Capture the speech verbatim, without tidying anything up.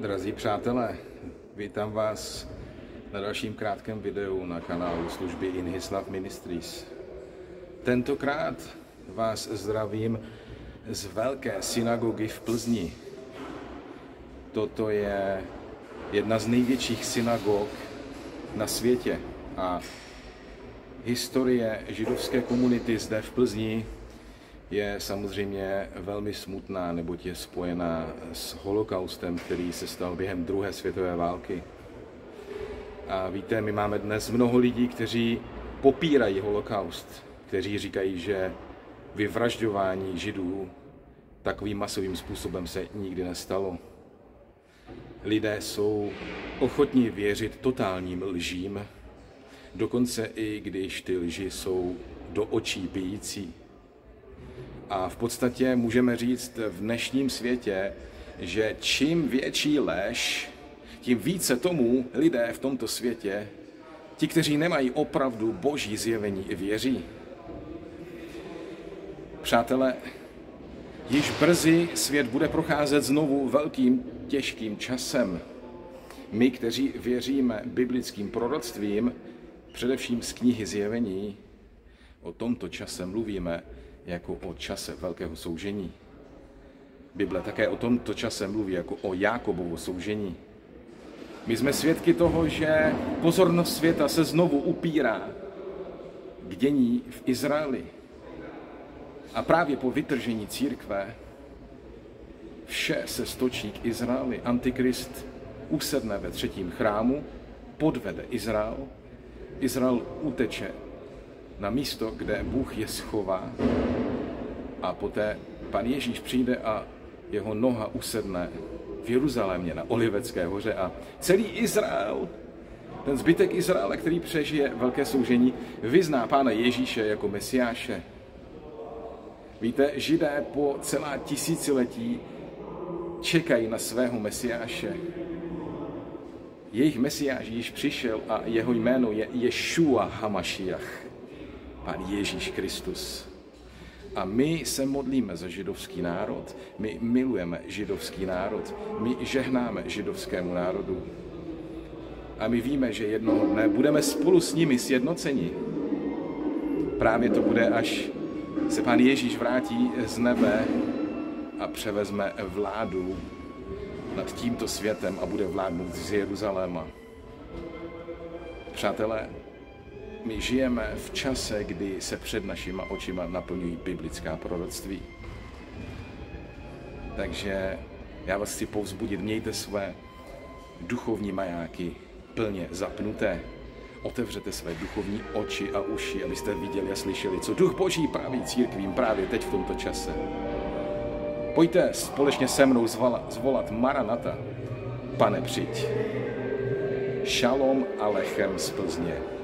Drazí přátelé, vítám vás na dalším krátkém videu na kanálu služby In His Love Ministries. Tentokrát vás zdravím z velké synagogy v Plzni. Toto je jedna z největších synagog na světě a historie židovské komunity zde v Plzni je samozřejmě velmi smutná, neboť je spojená s holokaustem, který se stal během druhé světové války. A víte, my máme dnes mnoho lidí, kteří popírají holokaust, kteří říkají, že vyvražďování Židů takovým masovým způsobem se nikdy nestalo. Lidé jsou ochotní věřit totálním lžím, dokonce i když ty lži jsou do očí bijící. A v podstatě můžeme říct v dnešním světě, že čím větší lež, tím více tomu lidé v tomto světě, ti, kteří nemají opravdu boží zjevení, věří. Přátelé, již brzy svět bude procházet znovu velkým těžkým časem. My, kteří věříme biblickým proroctvím, především z knihy Zjevení, o tomto čase mluvíme jako o čase velkého soužení. Bible také o tomto čase mluví jako o Jákobovu soužení. My jsme svědky toho, že pozornost světa se znovu upírá k dění v Izraeli. A právě po vytržení církve vše se stočí k Izraeli. Antikrist usedne ve třetím chrámu, podvede Izrael. Izrael uteče na místo, kde Bůh je schová, a poté pan Ježíš přijde a jeho noha usedne v Jeruzalémě na Olivecké hoře a celý Izrael, ten zbytek Izraele, který přežije velké soužení, vyzná pána Ježíše jako Mesiáše. Víte, Židé po celá tisíciletí čekají na svého Mesiáše. Jejich Mesiáš již přišel a jeho jméno je Ješua Hamašiach, Pán Ježíš Kristus. A my se modlíme za židovský národ, my milujeme židovský národ, my žehnáme židovskému národu. A my víme, že jednoho dne budeme spolu s nimi sjednoceni. Právě to bude, až se Pán Ježíš vrátí z nebe a převezme vládu nad tímto světem a bude vládnout z Jeruzaléma. Přátelé, my žijeme v čase, kdy se před našima očima naplňují biblická proroctví. Takže já vás chci povzbudit, mějte své duchovní majáky plně zapnuté. Otevřete své duchovní oči a uši, abyste viděli a slyšeli, co Duch Boží praví církvím právě teď v tomto čase. Pojďte společně se mnou zvolat, zvolat Maranata, Pane, přijď. Šalom Alechem z Plzně.